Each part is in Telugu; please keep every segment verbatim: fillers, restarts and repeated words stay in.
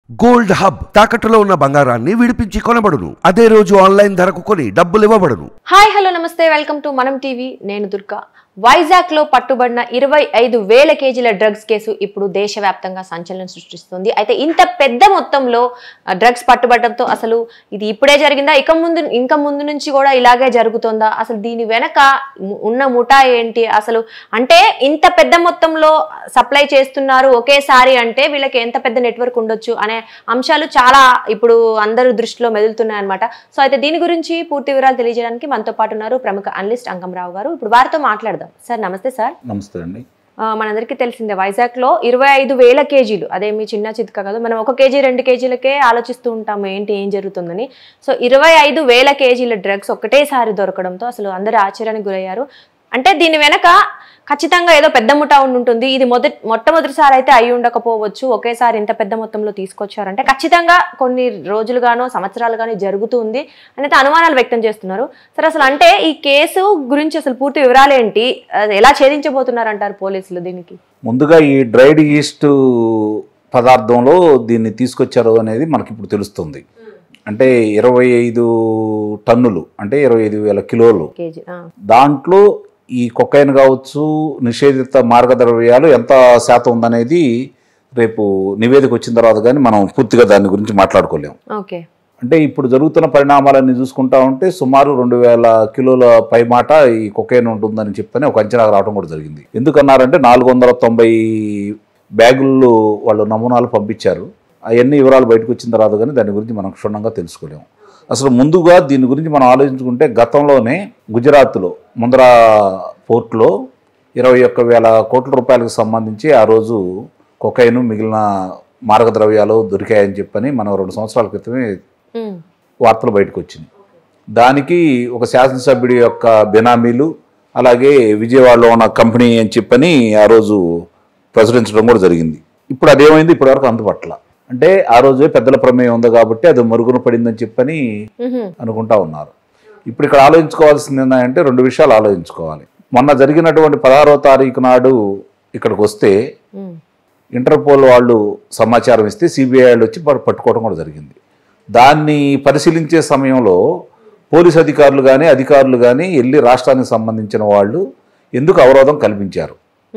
గోల్డ్ హబ్ తాకట్టులో ఉన్న బంగారాన్ని విడిపించి కొనబడును. అదే రోజు ఆన్లైన్ ధరకు కొని డబ్బులు ఇవ్వబడును. హాయ్ హలో నమస్తే, వెల్కమ్ టు మనం టీవీ. నేను దుర్గా. వైజాగ్ లో పట్టుబడిన ఇరవై ఐదు వేల కేజీల డ్రగ్స్ కేసు ఇప్పుడు దేశవ్యాప్తంగా సంచలనం సృష్టిస్తుంది. అయితే ఇంత పెద్ద మొత్తంలో డ్రగ్స్ పట్టుబడటంతో అసలు ఇది ఇప్పుడే జరిగిందా, ఇక ముందు ఇంకా ముందు నుంచి కూడా ఇలాగే జరుగుతుందా, అసలు దీని వెనక ఉన్న ముఠా ఏంటి, అసలు అంటే ఇంత పెద్ద మొత్తంలో సప్లై చేస్తున్నారు ఒకేసారి అంటే వీళ్ళకి ఎంత పెద్ద నెట్వర్క్ ఉండొచ్చు అనే అంశాలు చాలా ఇప్పుడు అందరూ దృష్టిలో మెదులుతున్నాయి అనమాట. సో అయితే దీని గురించి పూర్తి వివరాలు తెలియజేయడానికి మనతో పాటు ఉన్నారు ప్రముఖ అనలిస్ట్ అంకంరావు గారు. ఇప్పుడు వారితో మాట్లాడదాం. సార్ నమస్తే. సార్ నమస్తే అండి. మనందరికీ తెలిసిందే వైజాగ్ లో ఇరవై ఐదు వేల కేజీలు, అదేమి చిన్న చిత్క కాదు. మనం ఒక కేజీ రెండు కేజీలకే ఆలోచిస్తూ ఉంటాము ఏంటి ఏం జరుగుతుందని. సో ఇరవై ఐదు వేల కేజీల డ్రగ్స్ ఒకటేసారి దొరకడంతో అసలు అందరూ ఆశ్చర్యానికి గురయ్యారు. అంటే దీని వెనక ఖచ్చితంగా ఏదో పెద్ద ముఠా ఉంటుంది. ఇది మొదటి మొట్టమొదటిసారి అయితే అయి ఉండకపోవచ్చు. ఒకేసారి ఇంత పెద్ద మొత్తంలో తీసుకొచ్చారంటే ఖచ్చితంగా కొన్ని రోజులుగానో సంవత్సరాలుగానో జరుగుతుంది అనేది అనుమానాలు వ్యక్తం చేస్తున్నారు. సరే అసలు అంటే ఈ కేసు గురించి అసలు పూర్తి వివరాలు ఏంటి, ఎలా ఛేదించబోతున్నారు అంటారు పోలీసులు దీనికి? ముందుగా ఈ డ్రైడ్ ఈస్ట్ పదార్థంలో దీన్ని తీసుకొచ్చారు అనేది మనకి ఇప్పుడు తెలుస్తుంది. అంటే ఇరవై ఐదు టన్నులు అంటే ఇరవై ఐదు వేల కిలోలు. దాంట్లో ఈ కొకైన్ కావచ్చు, నిషేధిత మార్గద్రవ్యాలు ఎంత శాతం ఉందనేది రేపు నివేదిక వచ్చిన తర్వాత కానీ మనం పూర్తిగా దాని గురించి మాట్లాడుకోలేము. అంటే ఇప్పుడు జరుగుతున్న పరిణామాలన్నీ చూసుకుంటా ఉంటే సుమారు రెండు వేల కిలోల పై మాట ఈ కొకైన్ ఉంటుందని చెప్పని ఒక అంచనా రావడం కూడా జరిగింది. ఎందుకన్నారంటే నాలుగు వందల తొంభై బ్యాగుల్లో వాళ్ళు నమూనాలు పంపించారు. అవన్నీ వివరాలు బయటకు వచ్చిన తర్వాత కానీ దాని గురించి మనం క్షుణ్ణంగా తెలుసుకోలేము. అసలు ముందుగా దీని గురించి మనం ఆలోచించుకుంటే గతంలోనే గుజరాత్లో ముంద్రా పోర్ట్లో ఇరవై ఒక్క వేల కోట్ల రూపాయలకు సంబంధించి ఆ రోజు కొకైన్ మిగిలిన మార్గద్రవ్యాలు దొరికాయని చెప్పని మనం రెండు సంవత్సరాల క్రితమే వార్తలు బయటకు వచ్చింది. దానికి ఒక శాసనసభ్యుడి యొక్క బెనామీలు అలాగే విజయవాడలో ఉన్న కంపెనీ అని చెప్పని ఆ రోజు ప్రచురించడం కూడా జరిగింది. ఇప్పుడు అదేమైంది, ఇప్పటివరకు అందుపట్ల. అంటే ఆ రోజే పెద్దల ప్రమేయం ఉంది కాబట్టి అది మరుగున పడిందని చెప్పని అనుకుంటా ఉన్నారు. ఇప్పుడు ఇక్కడ ఆలోచించుకోవాల్సింది ఏంటంటే రెండు విషయాలు ఆలోచించుకోవాలి. మొన్న జరిగినటువంటి పదహారో తారీఖు నాడు ఇక్కడికి వస్తే ఇంటర్పోల్ వాళ్ళు సమాచారం ఇస్తే సిబిఐ వాళ్ళు వచ్చి పట్టుకోవడం కూడా జరిగింది. దాన్ని పరిశీలించే సమయంలో పోలీస్ అధికారులు కానీ అధికారులు కానీ వెళ్ళి రాష్ట్రానికి సంబంధించిన వాళ్ళు ఎందుకు అవరోధం కల్పించారు,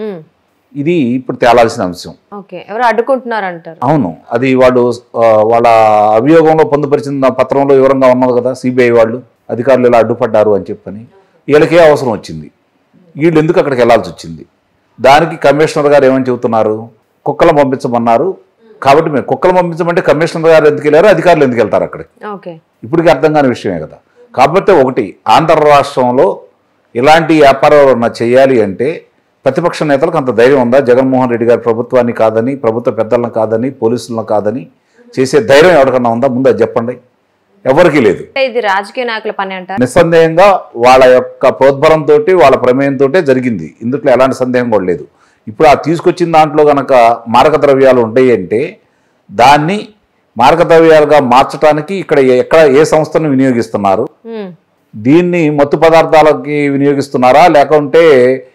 ఇది ఇప్పుడు తేలాల్సిన అంశం. ఎవరు అడ్డుకుంటున్నారంటారు? అవును, అది వాళ్ళు వాళ్ళ అభియోగంలో పొందుపరిచిన పత్రంలో వివరంగా ఉన్నది కదా. సిబిఐ వాళ్ళు అధికారులు ఇలా అడ్డుపడ్డారు అని చెప్పని వీళ్ళకే అవసరం వచ్చింది, వీళ్ళు ఎందుకు అక్కడికి వెళ్లాల్సి వచ్చింది. దానికి కమిషనర్ గారు ఏమని చెబుతున్నారు, కుక్కలు పంపించమన్నారు కాబట్టి మేము కుక్కలు పంపించమంటే కమిషనర్ గారు ఎందుకు వెళ్ళారు, అధికారులు ఎందుకు వెళ్తారు అక్కడికి, ఇప్పటికీ అర్థం కాని విషయమే కదా. కాబట్టి ఒకటి, ఆంధ్ర రాష్ట్రంలో ఇలాంటి వ్యాపారాలు చేయాలి అంటే ప్రతిపక్ష నేతలకు అంత ధైర్యం ఉందా? జగన్మోహన్ రెడ్డి గారి ప్రభుత్వాన్ని కాదని, ప్రభుత్వ పెద్దలను కాదని, పోలీసులను కాదని చేసే ధైర్యం ఎవరికన్నా ఉందా? ముందు అది చెప్పండి. ఎవరికీ లేదు. ఇది రాజకీయ నాయకుల పని అంటారు. నిస్సందేహంగా వాళ్ళ యొక్క ప్రోద్బలంతో వాళ్ళ ప్రమేయంతో జరిగింది, ఇందులో ఎలాంటి సందేహం కూడా లేదు. ఇప్పుడు ఆ తీసుకొచ్చిన దాంట్లో కనుక మార్గద్రవ్యాలు ఉంటాయి అంటే దాన్ని మార్గద్రవ్యాలుగా మార్చడానికి ఇక్కడ ఎక్కడ ఏ సంస్థను వినియోగిస్తున్నారు, దీన్ని మత్తు పదార్థాలకి వినియోగిస్తున్నారా లేకుంటే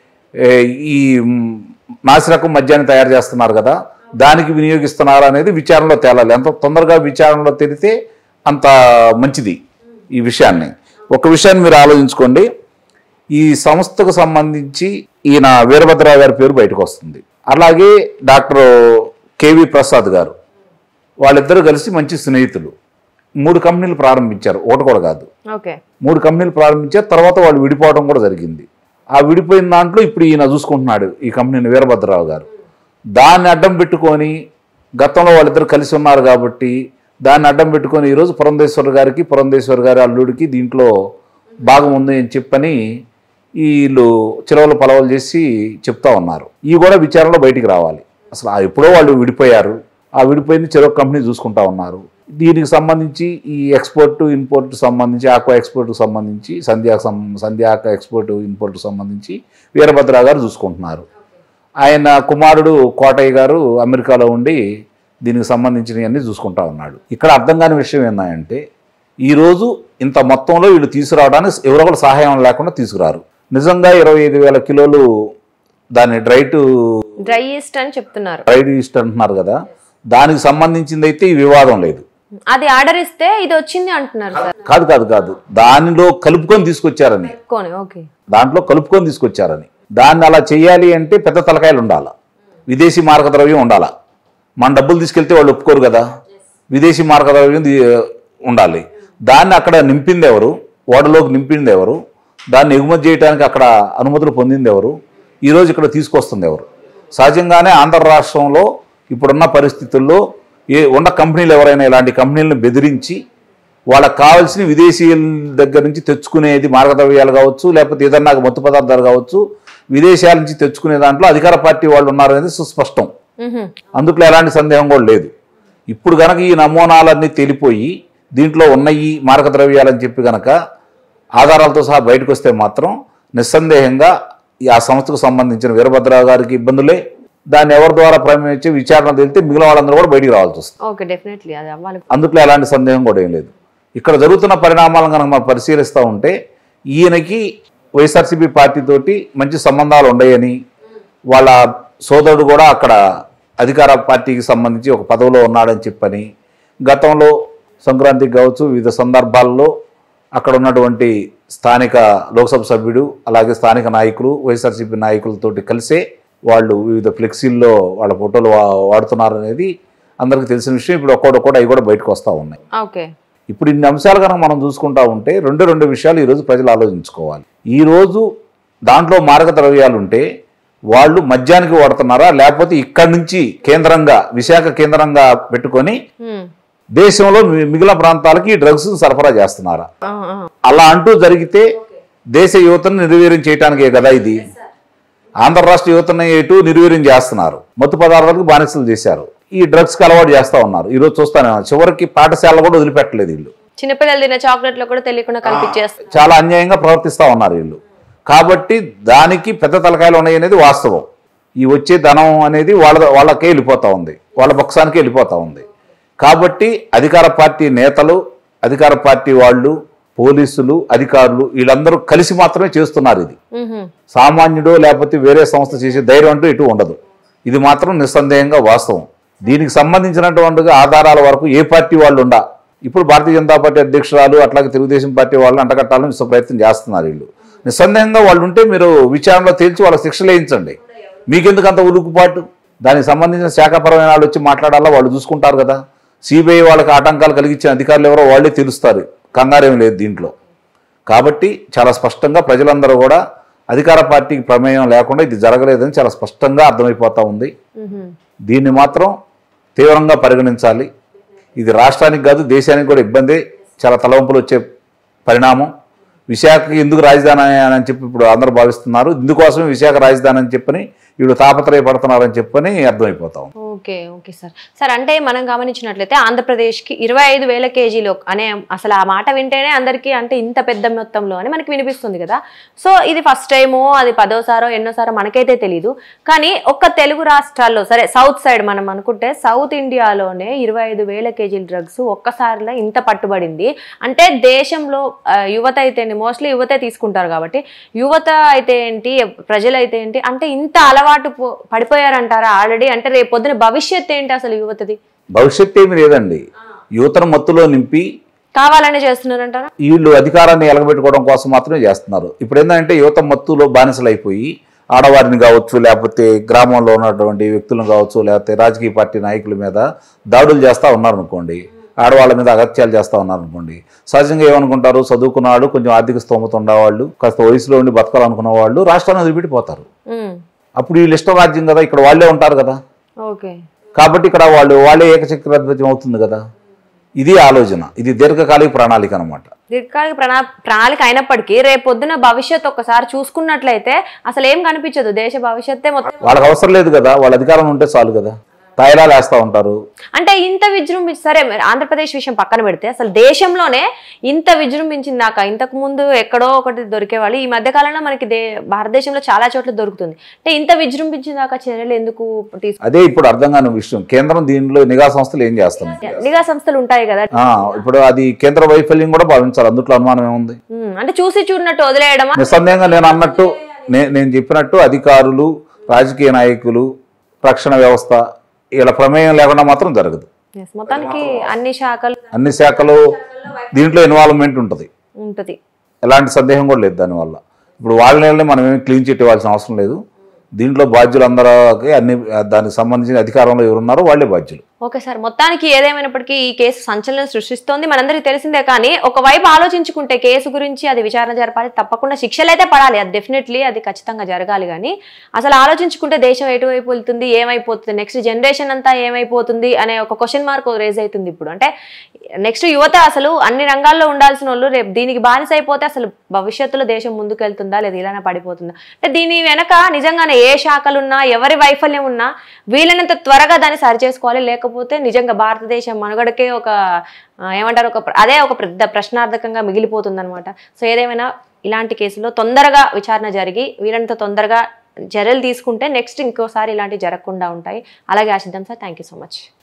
ఈ నాసిరకం మద్యాన్ని తయారు చేస్తున్నారు కదా దానికి వినియోగిస్తున్నారా అనేది విచారణలో తేలాలి. ఎంత తొందరగా విచారణలో తెలితే అంత మంచిది. ఈ విషయాన్ని ఒక విషయాన్ని మీరు ఆలోచించుకోండి. ఈ సంస్థకు సంబంధించి ఈయన వీరభద్రరావు గారి పేరు బయటకు వస్తుంది, అలాగే డాక్టర్ కేవి ప్రసాద్ గారు, వాళ్ళిద్దరూ కలిసి మంచి స్నేహితులు. మూడు కంపెనీలు ప్రారంభించారు, ఒకటి కూడా కాదు, మూడు కంపెనీలు ప్రారంభించారు. తర్వాత వాళ్ళు విడిపోవడం కూడా జరిగింది. ఆ విడిపోయిన దాంట్లో ఇప్పుడు ఈయన చూసుకుంటున్నాడు ఈ కంపెనీని, వీరభద్రరావు గారు. దాన్ని అడ్డం పెట్టుకొని గతంలో వాళ్ళిద్దరు కలిసి ఉన్నారు కాబట్టి దాన్ని అడ్డం పెట్టుకొని ఈరోజు పురంధేశ్వర్ గారికి పురంధేశ్వర్ గారి అల్లుడికి దీంట్లో భాగం ఉంది అని చెప్పని వీళ్ళు చిలవలు పలవలు చేసి చెప్తా ఉన్నారు. ఇవి కూడా విచారణలో బయటికి రావాలి. అసలు ఎప్పుడో వాళ్ళు విడిపోయారు, ఆ విడిపోయింది చెరొక కంపెనీ చూసుకుంటా ఉన్నారు. దీనికి సంబంధించి ఈ ఎక్స్పోర్ట్ ఇంపోర్ట్ సంబంధించి ఆక్వా ఎక్స్పోర్ట్కి సంబంధించి సంధ్యా సంధ్యాక ఎక్స్పోర్ట్ ఇంపోర్ట్కి సంబంధించి వీరభద్ర గారు చూసుకుంటున్నారు. ఆయన కుమారుడు కోటయ్య గారు అమెరికాలో ఉండి దీనికి సంబంధించినవన్నీ చూసుకుంటా ఉన్నాడు. ఇక్కడ అర్థం కాని విషయం ఏంటంటే ఈరోజు ఇంత మొత్తంలో వీళ్ళు తీసుకురావడానికి ఎవరో ఒకరు సహాయం లేకుండా తీసుకురారు. నిజంగా ఇరవై ఐదు వేల కిలోలు దాన్ని డ్రై టు డ్రై ఈస్ట్ అని చెప్తున్నారు, డ్రై ఈస్ట్ అంటున్నారు కదా, దానికి సంబంధించింది అయితే ఈ వివాదం లేదు. అది ఆర్డర్ ఇస్తే ఇది వచ్చింది అంటున్నారు సార్. కాదు కాదు కాదు దానిలో కలుపుకొని తీసుకొచ్చారని, ఓకే, దాంట్లో కలుపుకొని తీసుకొచ్చారని. దాన్ని అలా చేయాలి అంటే పెద్ద తలకాయలు ఉండాలా, విదేశీ మారక ద్రవ్యం ఉండాలా. మన డబ్బులు తీసుకెళ్తే వాళ్ళు ఒప్పుకోరు కదా, విదేశీ మారక ద్రవ్యం ఉండాలి. దాన్ని అక్కడ నింపింది ఎవరు, ఓడలోకి నింపింది ఎవరు, దాన్ని ఎగుమతి చేయడానికి అక్కడ అనుమతులు పొందింది ఎవరు, ఈరోజు ఇక్కడ తీసుకొస్తుంది ఎవరు? సహజంగానే ఆంధ్ర రాష్ట్రంలో ఇప్పుడున్న పరిస్థితుల్లో ఏ ఉన్న కంపెనీలు ఎవరైనా ఇలాంటి కంపెనీలను బెదిరించి వాళ్ళకి కావాల్సిన విదేశీయుల దగ్గర నుంచి తెచ్చుకునేది మార్గద్రవ్యాలు కావచ్చు, లేకపోతే ఏదన్నా మత్తు పదార్థాలు కావచ్చు, విదేశాల నుంచి తెచ్చుకునే దాంట్లో అధికార పార్టీ వాళ్ళు ఉన్నారనేది సుస్పష్టం. అందుట్లో ఎలాంటి సందేహం కూడా లేదు. ఇప్పుడు కనుక ఈ నమూనాలన్నీ తెలిపోయి దీంట్లో ఉన్నాయి మార్గద్రవ్యాలని చెప్పి కనుక ఆధారాలతో సహా బయటకు వస్తే మాత్రం నిస్సందేహంగా ఆ సంస్థకు సంబంధించిన వీరభద్రరావు గారికి ఇబ్బందులే, దాన్ని ఎవరి ద్వారా ప్రమేయించి విచారణ తెలితే మిగిలిన వాళ్ళందరూ కూడా బయటికి రావాల్సి వస్తుంది. అందుట్లో ఎలాంటి సందేహం కూడా ఏం లేదు. ఇక్కడ జరుగుతున్న పరిణామాలను కనుక మనం పరిశీలిస్తూ ఉంటే ఈయనకి వైఎస్ఆర్సీపీ పార్టీ తోటి మంచి సంబంధాలు ఉన్నాయని, వాళ్ళ సోదరుడు కూడా అక్కడ అధికార పార్టీకి సంబంధించి ఒక పదవిలో ఉన్నాడని చెప్పని, గతంలో సంక్రాంతికి కావచ్చు వివిధ సందర్భాల్లో అక్కడ ఉన్నటువంటి స్థానిక లోక్సభ సభ్యుడు అలాగే స్థానిక నాయకులు వైఎస్ఆర్సీపీ నాయకులతోటి కలిసే వాళ్ళు వివిధ ఫ్లెక్సీల్లో వాళ్ళ ఫోటోలు వాడుతున్నారనేది అందరికీ తెలిసిన విషయం. ఇప్పుడు ఒక్కొక్కటి అవి కూడా బయటకు వస్తూ ఉన్నాయి. ఇప్పుడు ఇన్ని అంశాలు కనుక మనం చూసుకుంటా ఉంటే రెండు రెండు విషయాలు ఈరోజు ప్రజలు ఆలోచించుకోవాలి. ఈరోజు దాంట్లో మారక ద్రవ్యాలు ఉంటే వాళ్ళు మద్యానికి వాడుతున్నారా, లేకపోతే ఇక్కడి నుంచి కేంద్రంగా విశాఖ కేంద్రంగా పెట్టుకొని దేశంలో మిగిలిన ప్రాంతాలకి డ్రగ్స్ సరఫరా చేస్తున్నారా? అలా అంటూ జరిగితే దేశ యువతను నిర్వీర్యం చేయడానికే కదా ఇది. ఆంధ్ర రాష్ట్ర యువతను ఎటు నిర్వీర్యం చేస్తున్నారు, మత్తు పదార్థాలకు బానిసలు చేశారు, ఈ డ్రగ్స్కి అలవాటు చేస్తూ ఉన్నారు. ఈరోజు చూస్తానే చివరికి పాఠశాల కూడా వదిలిపెట్టలేదు వీళ్ళు. చిన్నపిల్లలు తిన్న చాక్లెట్లు కూడా తెలియకుండా కల్పించేస్తారు. చాలా అన్యాయంగా ప్రవర్తిస్తూ ఉన్నారు వీళ్ళు. కాబట్టి దానికి పెద్ద తలకాయలు ఉన్నాయి అనేది వాస్తవం. ఈ వచ్చే ధనం అనేది వాళ్ళ వాళ్ళకే వెళ్ళిపోతూ ఉంది, వాళ్ళ పక్షానికే వెళ్ళిపోతూ ఉంది. కాబట్టి అధికార పార్టీ నేతలు, అధికార పార్టీ వాళ్ళు, పోలీసులు, అధికారులు వీళ్ళందరూ కలిసి మాత్రమే చేస్తున్నారు ఇది. సామాన్యుడు లేకపోతే వేరే సంస్థ చేసే ధైర్యం అంటూ ఇటు ఉండదు. ఇది మాత్రం నిస్సందేహంగా వాస్తవం. దీనికి సంబంధించినటువంటి ఆధారాల వరకు ఏ పార్టీ వాళ్ళు ఉండా ఇప్పుడు భారతీయ జనతా పార్టీ అధ్యక్షురాలు అట్లాగే తెలుగుదేశం పార్టీ వాళ్ళని అంటగట్టాలని విశ్వ ప్రయత్నం చేస్తున్నారు వీళ్ళు. నిస్సందేహంగా వాళ్ళు ఉంటే మీరు విచారణలో తేల్చి వాళ్ళ శిక్షలు వేయించండి. మీకెందుకు అంత ఉలుకుపాటు? దానికి సంబంధించిన శాఖాపరమైన వాళ్ళు వచ్చి మాట్లాడాలా, వాళ్ళు చూసుకుంటారు కదా. సిబిఐ వాళ్ళకి ఆటంకాలు కలిగించిన అధికారులు ఎవరో వాళ్ళే తెలుస్తారు, కంగారేం లేదు దీంట్లో. కాబట్టి చాలా స్పష్టంగా ప్రజలందరూ కూడా అధికార పార్టీకి ప్రమేయం లేకుండా ఇది జరగలేదని చాలా స్పష్టంగా అర్థమైపోతూ ఉంది. దీన్ని మాత్రం తీవ్రంగా పరిగణించాలి. ఇది రాష్ట్రానికి కాదు దేశానికి కూడా ఇబ్బంది, చాలా తలవంపులు వచ్చే పరిణామం. విశాఖకి ఎందుకు రాజధాని అని చెప్పి ఇప్పుడు అందరూ భావిస్తున్నారు. ఇందుకోసమే విశాఖ రాజధాని అని చెప్పని వీళ్ళు తాపత్రయపడుతున్నారని చెప్పని అర్థమైపోతాం. ఓకే ఓకే సార్ సార్ అంటే మనం గమనించినట్లయితే ఆంధ్రప్రదేశ్కి ఇరవై ఐదు వేల కేజీలు అనే అసలు ఆ మాట వింటేనే అందరికీ అంటే ఇంత పెద్ద మొత్తంలో అని మనకి వినిపిస్తుంది కదా. సో ఇది ఫస్ట్ టైమో అది పదోసారో ఎన్నోసారో మనకైతే తెలీదు. కానీ ఒక్క తెలుగు రాష్ట్రాల్లో సరే సౌత్ సైడ్ మనం అనుకుంటే సౌత్ ఇండియాలోనే ఇరవై ఐదు వేల కేజీల డ్రగ్స్ ఒక్కసారిలో ఇంత పట్టుబడింది అంటే దేశంలో యువత అయితే మోస్ట్లీ యువతే తీసుకుంటారు కాబట్టి యువత అయితే ఏంటి ప్రజలైతే ఏంటి అంటే ఇంత అలవాటు పడిపోయారంటారా ఆల్రెడీ? అంటే రేపు పొద్దున భవిష్యత్ ఏంటి అసలు యువతది? భవిష్యత్ ఏమి లేదండి, యువతను మత్తులో నింపి కావాలనే చేస్తున్నారంటారా? వీళ్ళు అధికారాన్ని ఎలగబెట్టుకోవడం కోసం మాత్రమే చేస్తున్నారు. ఇప్పుడు ఏంటంటే యువత మత్తులో బానిసలు అయిపోయి ఆడవారిని కావచ్చు, లేకపోతే గ్రామంలో ఉన్నటువంటి వ్యక్తులను కావచ్చు, లేకపోతే రాజకీయ పార్టీ నాయకుల మీద దాడులు చేస్తూ ఉన్నారనుకోండి, ఆడవాళ్ళ మీద అగత్యాలు చేస్తూ ఉన్నారనుకోండి. సహజంగా ఏమనుకుంటారు, చదువుకున్న వాళ్ళు కొంచెం ఆర్థిక స్తోమత ఉండేవాళ్ళు కాస్త వయసులో ఉండి బతకాలనుకున్న వాళ్ళు రాష్ట్రాన్ని వదిలిపెట్టిపోతారు. అప్పుడు వీళ్ళు ఇష్టం రాజ్యం కదా, ఇక్కడ వాళ్ళే ఉంటారు కదా. కాబట్టి ఇక్కడ వాళ్ళు వాళ్ళే ఏకచక్రాధిపత్యం అవుతుంది కదా. ఇది ఆలోచన, ఇది దీర్ఘకాలిక ప్రణాళిక అనమాట. దీర్ఘకాలిక ప్రణా ప్రణాళిక అయినప్పటికీ రేపు పొద్దున భవిష్యత్ ఒకసారి చూసుకున్నట్లయితే అసలు ఏం కనిపించదు, దేశ భవిష్యత్తే మొత్తం. వాళ్ళకి అవసరం లేదు కదా, వాళ్ళ అధికారం ఉంటే చాలు కదా, తాయిలాలు వేస్తూ ఉంటారు. అంటే ఇంత విజృంభించి సరే ఆంధ్రప్రదేశ్ విషయం పక్కన పెడితే అసలు దేశంలోనే ఇంత విజృంభించింది దాకా ఇంతకు ముందు ఎక్కడో ఒకటి దొరికేవాళ్ళు, ఈ మధ్య కాలంలో మనకి దే భారతదేశంలో చాలా చోట్ల దొరుకుతుంది. అంటే ఇంత విజృంభించిన దాకా చర్యలు ఎందుకు తీసుకు అదే ఇప్పుడు అర్థం కాని విషయం. కేంద్రం దీనిలో నిఘా సంస్థలు ఏం చేస్తున్నాయి? నిఘా సంస్థలు ఉంటాయి కదా, ఇప్పుడు అది కేంద్ర వైఫల్యం కూడా భావించాలి. అందులో అనుమానం ఏముంది? అంటే చూసి చూడనట్టు వదిలేయడం. నిస్సందేహంగా నేను అన్నట్టు నేను చెప్పినట్టు అధికారులు, రాజకీయ నాయకులు, రక్షణ వ్యవస్థ వీళ్ళ ప్రమేయం లేకుండా మాత్రం జరగదు. మొత్తానికి అన్ని శాఖలు అన్ని శాఖలు దీంట్లో ఇన్వాల్వ్మెంట్ ఉంటుంది ఉంటుంది, ఎలాంటి సందేహం కూడా లేదు దానివల్ల. ఇప్పుడు వాళ్ళని మనం ఏమి క్లీన్ చిట్ ఇవ్వాల్సిన అవసరం లేదు. దీంట్లో బాధ్యులందరికీ అన్ని దానికి సంబంధించిన అధికారంలో ఎవరున్నారో వాళ్ళే బాధ్యులు. ఓకే సార్, మొత్తానికి ఏదేమైనప్పటికీ ఈ కేసు సంచలనం సృష్టిస్తోంది, మనందరికీ తెలిసిందే. కానీ ఒకవైపు ఆలోచించుకుంటే కేసు గురించి అది విచారణ జరపాలి, తప్పకుండా శిక్షలు అయితే పడాలి, అది డెఫినెట్లీ అది ఖచ్చితంగా జరగాలి. కానీ అసలు ఆలోచించుకుంటే దేశం ఎటువైపు వెళ్తుంది, ఏమైపోతుంది, నెక్స్ట్ జనరేషన్ అంతా ఏమైపోతుంది అనే ఒక క్వశ్చన్ మార్క్ రేజ్ అవుతుంది ఇప్పుడు. అంటే నెక్స్ట్ యువత అసలు అన్ని రంగాల్లో ఉండాల్సిన వాళ్ళు రేపు దీనికి బానిస అయిపోతే అసలు భవిష్యత్తులో దేశం ముందుకు వెళ్తుందా లేదా ఇలానే పడిపోతుందా? అంటే దీని వెనక నిజంగానే ఏ శాఖలున్నా ఎవరి వైఫల్యం ఉన్నా వీలైనంత త్వరగా దాన్ని సరి చేసుకోవాలి, లేకపోతే నిజంగా భారతదేశం మనుగడకే ఒక ఏమంటారు ఒక అదే ఒక పెద్ద ప్రశ్నార్థకంగా మిగిలిపోతుంది అనమాట. సో ఏదేమైనా ఇలాంటి కేసులో తొందరగా విచారణ జరిగి వీలైనంత తొందరగా చర్యలు తీసుకుంటే నెక్స్ట్ ఇంకోసారి ఇలాంటివి జరగకుండా ఉంటాయి. అలాగే ఆశిద్దాం sir, thank you so much.